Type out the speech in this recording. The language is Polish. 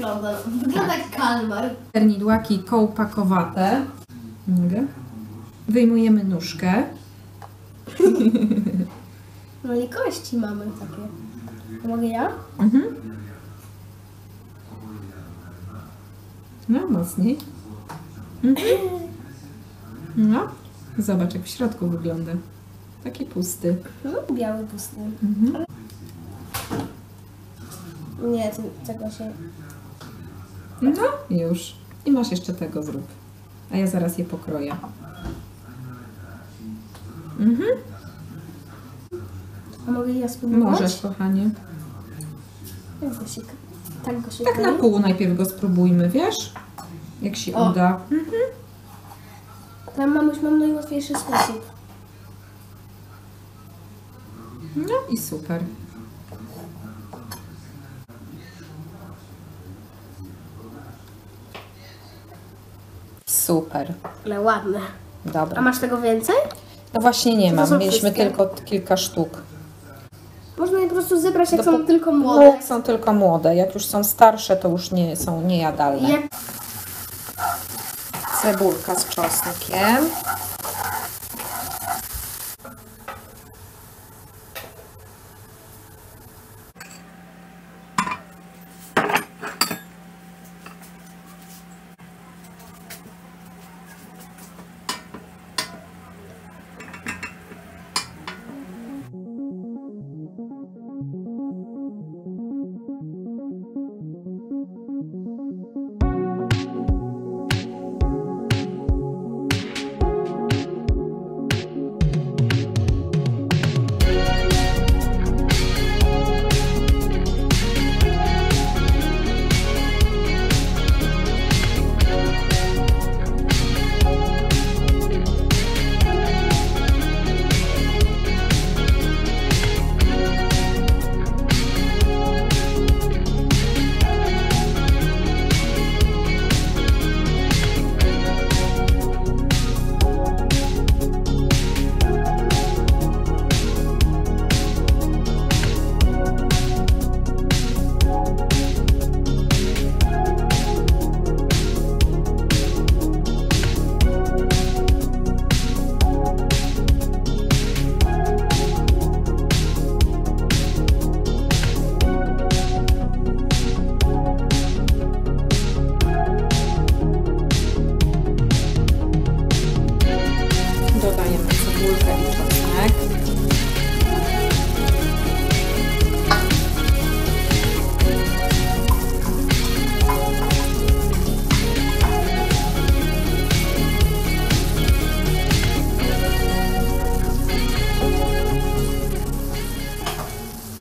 wygląda. Wygląda jak kalmar. Sternidłaki kołpakowate. Mogę? Wyjmujemy nóżkę. No i kości mamy takie. Mogę ja? Mhm. No, mocniej. Mhm. No, zobacz jak w środku wygląda. Taki pusty. No, biały pusty. Mhm. Nie, tego się... No, już. I masz jeszcze tego zrób. A ja zaraz je pokroję. Mhm. A mogę ja spróbować? Możesz, kochanie. Jak go się... Tak go się Tak na kroi? pół najpierw go spróbujmy, wiesz? Jak się uda. Mhm. Tam mamuś mam najłatwiejszy sposób. No i super. Super. Ale ładne. A Dobra. masz tego więcej? No właśnie nie To mam. są Mieliśmy wszystkie? tylko kilka sztuk. Można je po prostu zebrać, jak Do są po- tylko No, młode. jak są tylko młode. Jak już są starsze, to już nie są niejadalne. Jak... Cebulka z czosnkiem.